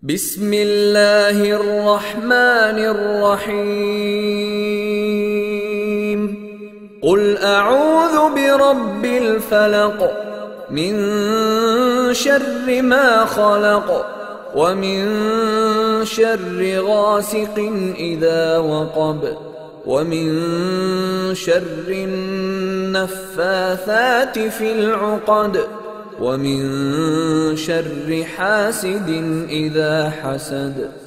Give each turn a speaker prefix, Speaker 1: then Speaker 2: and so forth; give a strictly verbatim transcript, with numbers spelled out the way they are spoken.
Speaker 1: بسم الله الرحمن الرحيم قل أعوذ برب الفلق من شر ما خلق ومن شر غاسق إذا وقب ومن شر النفاثات في العقد ومن شر حاسد إذا حسد.